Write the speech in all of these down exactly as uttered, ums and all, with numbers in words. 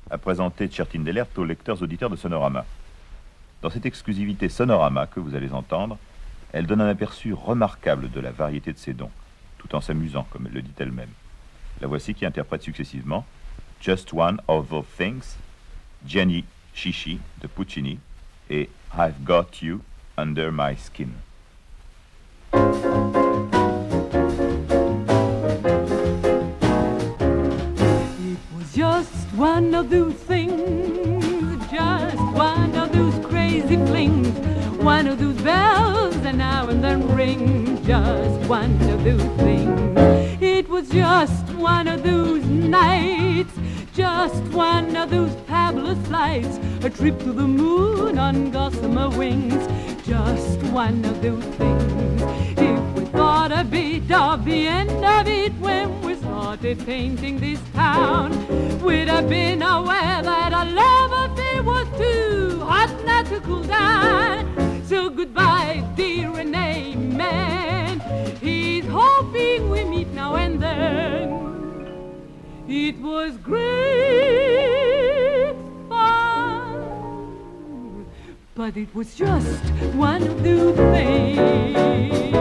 a présenté Kjerstin Dellert aux lecteurs auditeurs de Sonorama. Dans cette exclusivité Sonorama que vous allez entendre, elle donne un aperçu remarquable de la variété de ses dons, tout en s'amusant, comme elle le dit elle-même. La voici qui interprète successivement Just One of Those Things, Gianni Chichi de Puccini et I've Got You Under My Skin. Just one of those things, just one of those crazy flings, one of those bells that now and then ring, just one of those things. It was just one of those nights, just one of those fabulous flights, a trip to the moon on gossamer wings, just one of those things. If we thought a bit of the end of it when we started painting this town, we'd have been aware that our love affair was too hot not to cool down. So goodbye, dear, and amen. He's hoping we meet now and then. It was great fun, but it was just one of those things.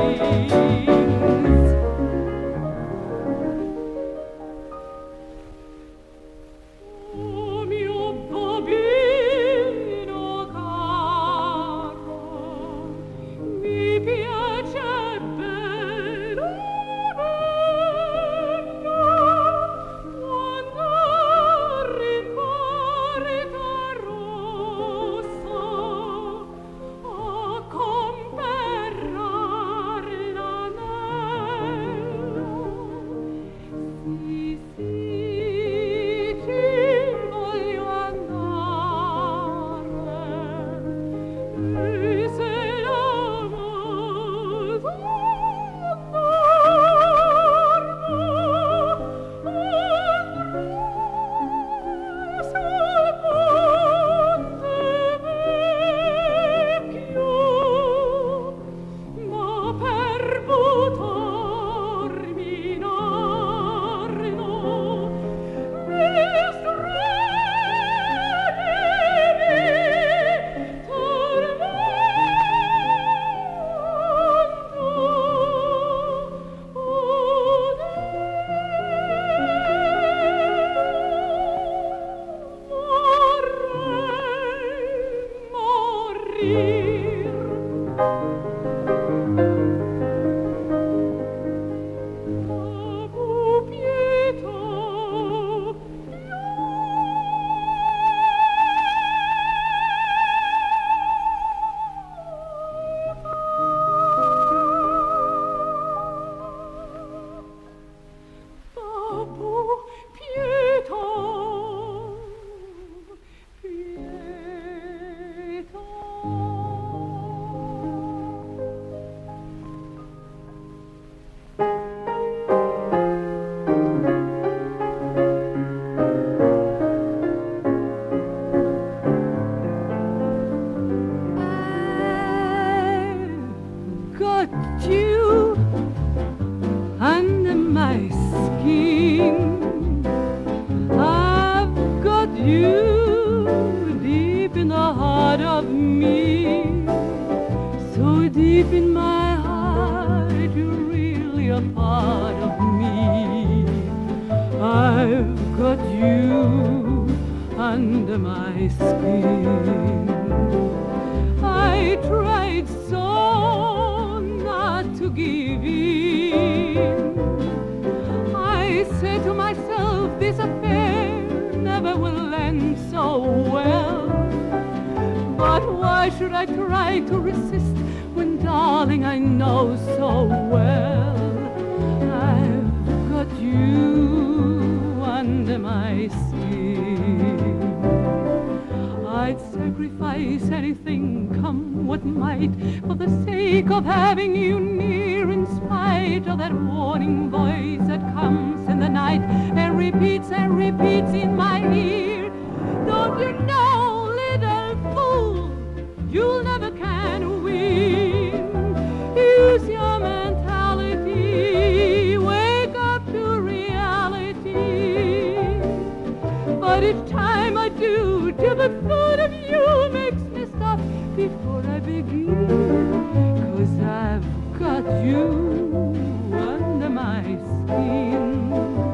But each time I do, till the thought of you makes me stop before I begin. 'Cause I've got you under my skin.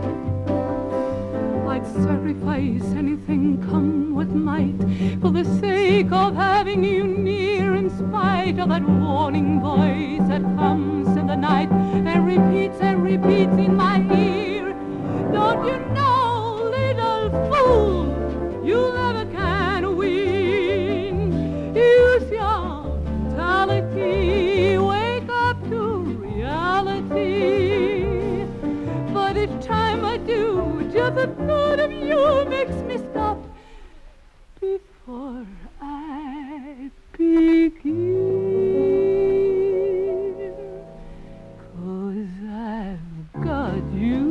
I'd sacrifice anything, come what might, for the sake of having you near, in spite of that warning voice that comes in the night and repeats and repeats in my ear. Don't you know, little fool, you never can win. Use your mentality, wake up to reality. But each time I do, just the thought of you makes me stop before I begin. 'Cause I've got you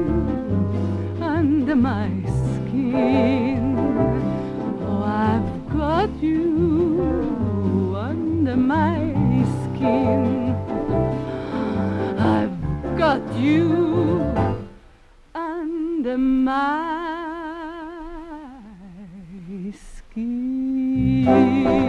under my skin. Oh, I've got you under my skin. I've got you under my skin.